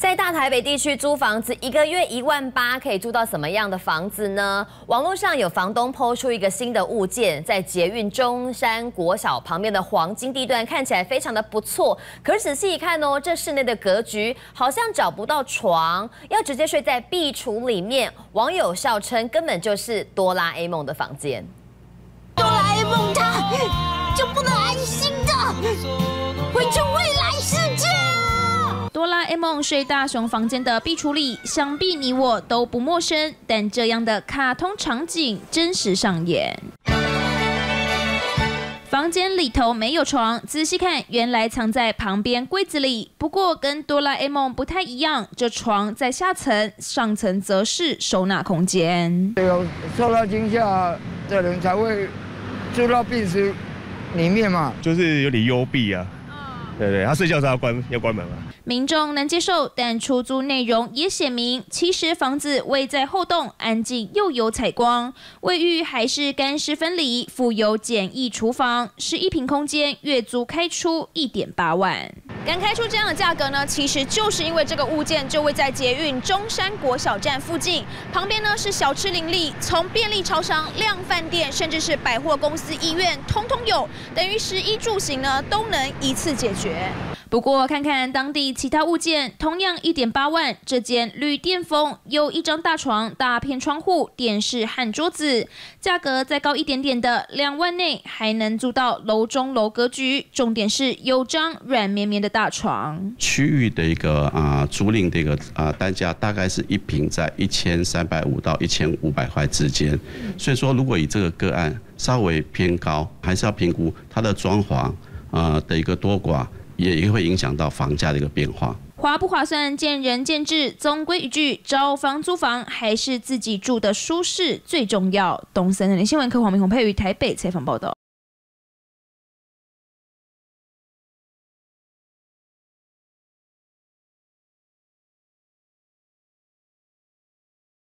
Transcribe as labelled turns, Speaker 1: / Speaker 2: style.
Speaker 1: 在大台北地区租房子，1个月18000可以住到什么样的房子呢？网络上有房东抛出一个新的物件，在捷运中山国小旁边的黄金地段，看起来非常的不错。可是仔细一看哦，这室内的格局好像找不到床，要直接睡在壁橱里面。网友笑称根本就是哆啦 A 梦的房间。
Speaker 2: 哆啦 A 梦他就不能安心的回去未来世界。
Speaker 3: 哆啦 A 梦睡大雄房间的壁橱里，想必你我都不陌生。但这样的卡通场景真实上演。房间里头没有床，仔细看，原来藏在旁边柜子里。不过跟哆啦 A 梦不太一样，这床在下层，上层则是收纳空间。
Speaker 4: 有受到惊吓的人才会住到病室里面嘛，
Speaker 5: 就是有点幽闭啊。对，他睡觉时候要关门嘛。
Speaker 3: 民众能接受，但出租内容也写明，其实房子位在后栋，安静又有采光，卫浴还是干湿分离，附有简易厨房，11平空间，月租开出1.8万。敢开出这样的价格呢，其实就是因为这个物件就位在捷运中山国小站附近，旁边呢是小吃林立，从便利超商、量饭店，甚至是百货公司、医院，通通有，等于食衣住行呢都能一次解决。不过看看当地其他物件，同样1.8万，这间旅店风有一张大床、大片窗户、电视和桌子，价格再高一点点的2万内还能租到楼中楼格局，重点是有张软绵绵的大床。
Speaker 6: 区域的一个租赁的一个单价大概是1坪在1350到1500块之间，所以说如果以这个个案稍微偏高，还是要评估它的装潢的一个多寡。也会影响到房价的一个变化，
Speaker 3: 划不划算见仁见智。总归一句，找房租房还是自己住的舒适最重要。东森的新闻科黄明宏、佩瑜台北采访报道。